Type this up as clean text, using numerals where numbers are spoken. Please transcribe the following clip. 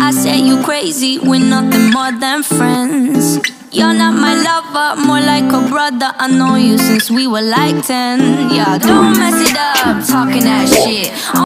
I say you crazy, we're nothing more than friends. You're not my lover, more like a brother. I know you since we were like 10. Yeah, don't mess it up, talking that shit.